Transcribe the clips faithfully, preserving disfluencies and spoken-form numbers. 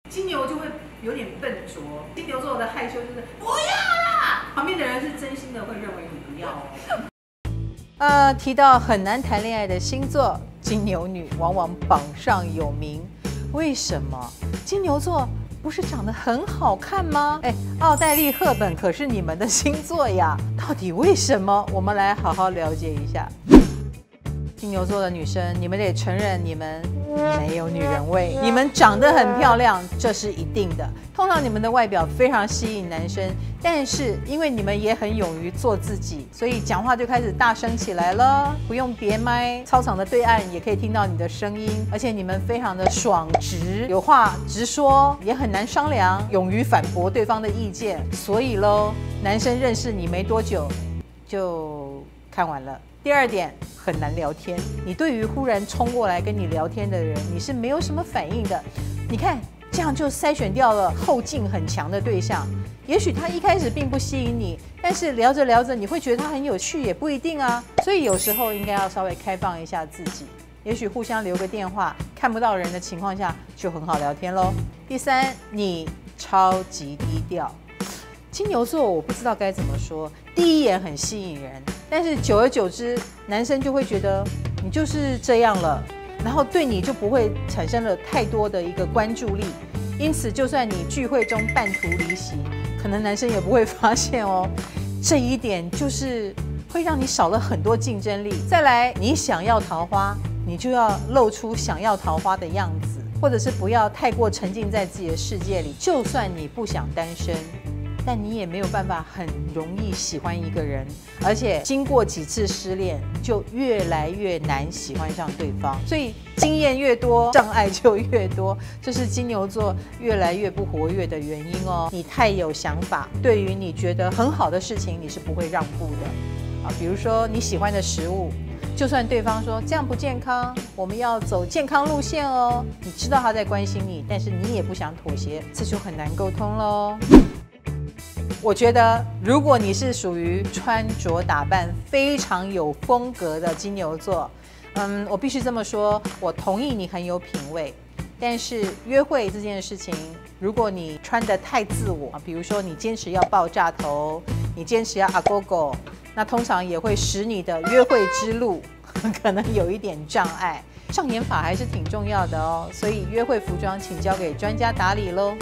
金牛就会有点笨拙，金牛座的害羞就是不要啦，旁边的人是真心的会认为你不要哦。呃，提到很难谈恋爱的星座，金牛女往往榜上有名。为什么？金牛座不是长得很好看吗？哎，奥黛丽·赫本可是你们的星座呀，到底为什么？我们来好好了解一下。金牛座的女生，你们得承认你们没有女人味，你们长得很漂亮，这是一定的。通常你们的外表非常吸引男生，但是因为你们也很勇于做自己，所以讲话就开始大声起来了，不用别麦，操场的对岸也可以听到你的声音，而且你们非常的爽直，有话直说，也很难商量，勇于反驳对方的意见，所以咯，男生认识你没多久就看完了。第二点，很难聊天。你对于忽然冲过来跟你聊天的人，你是没有什么反应的。你看，这样就筛选掉了后劲很强的对象。也许他一开始并不吸引你，但是聊着聊着，你会觉得他很有趣，也不一定啊。所以有时候应该要稍微开放一下自己。也许互相留个电话，看不到人的情况下，就很好聊天咯。第三，你超级低调。金牛座我不知道该怎么说，第一眼很吸引人，但是久而久之，男生就会觉得你就是这样了，然后对你就不会产生了太多的一个关注力，因此就算你聚会中半途离席，可能男生也不会发现哦。这一点就是会让你少了很多竞争力。再来，你想要桃花，你就要露出想要桃花的样子，或者是不要太过沉浸在自己的世界里。就算你不想单身，但你也没有办法很容易喜欢一个人，而且经过几次失恋，就越来越难喜欢上对方。所以经验越多，障碍就越多，这是金牛座越来越不活跃的原因哦。你太有想法，对于你觉得很好的事情，你是不会让步的啊。比如说你喜欢的食物，就算对方说这样不健康，我们要走健康路线哦，你知道他在关心你，但是你也不想妥协，这就很难沟通咯。我觉得，如果你是属于穿着打扮非常有风格的金牛座，嗯，我必须这么说，我同意你很有品味。但是约会这件事情，如果你穿得太自我，比如说你坚持要爆炸头，你坚持要阿狗狗，那通常也会使你的约会之路可能有一点障碍。障眼法还是挺重要的哦，所以约会服装请交给专家打理咯。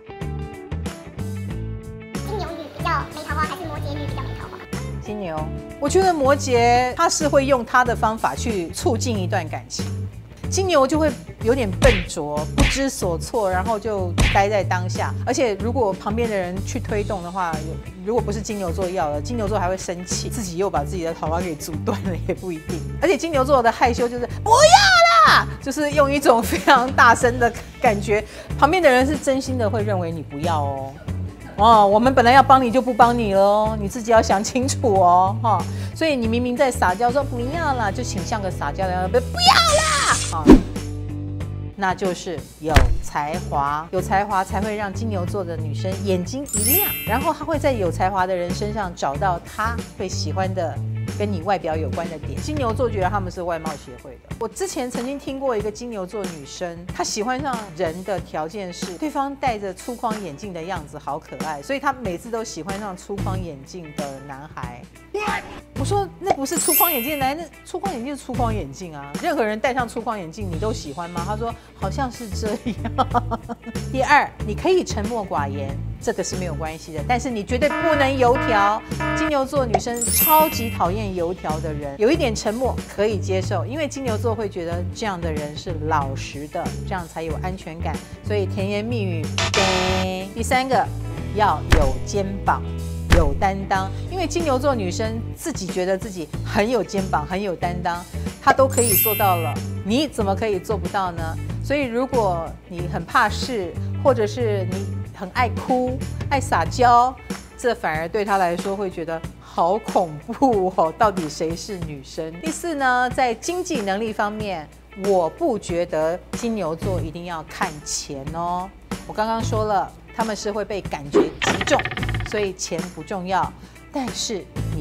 没桃花还是摩羯女比较没桃花？ 金牛，我觉得摩羯他是会用他的方法去促进一段感情，金牛就会有点笨拙、不知所措，然后就待在当下。而且如果旁边的人去推动的话，如果不是金牛座要的，金牛座还会生气，自己又把自己的桃花给阻断了，也不一定。而且金牛座的害羞就是不要啦，就是用一种非常大声的感觉，旁边的人是真心的会认为你不要哦。哦，我们本来要帮你就不帮你了，你自己要想清楚哦，哈、哦。所以你明明在撒娇说不要啦，就请像个撒娇的样子，不要啦，啊、哦，那就是有才华，有才华才会让金牛座的女生眼睛一亮，然后她会在有才华的人身上找到她会喜欢的。跟你外表有关的点，金牛座觉得他们是外貌协会的。我之前曾经听过一个金牛座女生，她喜欢上人的条件是对方戴着粗框眼镜的样子好可爱，所以她每次都喜欢上粗框眼镜的男孩。我说那不是粗框眼镜的男，那粗框眼镜是粗框眼镜啊，任何人戴上粗框眼镜你都喜欢吗？她说好像是这样。第二，你可以沉默寡言。这个是没有关系的，但是你绝对不能油条。金牛座女生超级讨厌油条的人，有一点沉默可以接受，因为金牛座会觉得这样的人是老实的，这样才有安全感，所以甜言蜜语。第三个，要有肩膀。有担当，因为金牛座女生自己觉得自己很有肩膀、很有担当，她都可以做到了，你怎么可以做不到呢？所以如果你很怕事，或者是你很爱哭、爱撒娇，这反而对她来说会觉得好恐怖哦。到底谁是女生？第四呢，在经济能力方面，我不觉得金牛座一定要看钱哦。我刚刚说了，他们是会被感觉击中。所以钱不重要，但是你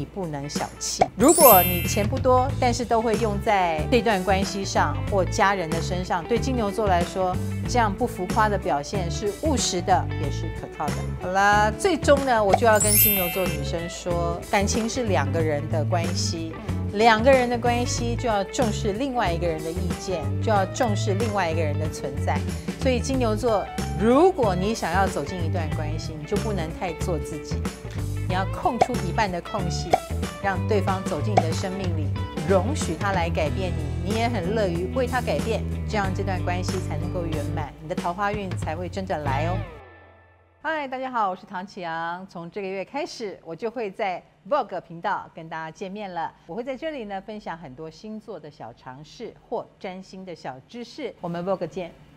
你不能小气。如果你钱不多，但是都会用在这段关系上或家人的身上，对金牛座来说，这样不浮夸的表现是务实的，也是可靠的。好啦，最终呢，我就要跟金牛座女生说，感情是两个人的关系。两个人的关系就要重视另外一个人的意见，就要重视另外一个人的存在。所以金牛座，如果你想要走进一段关系，你就不能太做自己，你要空出一半的空隙，让对方走进你的生命里，容许他来改变你，你也很乐于为他改变，这样这段关系才能够圆满，你的桃花运才会真的来哦。嗨，大家好，我是唐启阳。从这个月开始，我就会在 Vogue 频道跟大家见面了。我会在这里呢分享很多星座的小常识或占星的小知识。我们 Vogue 见。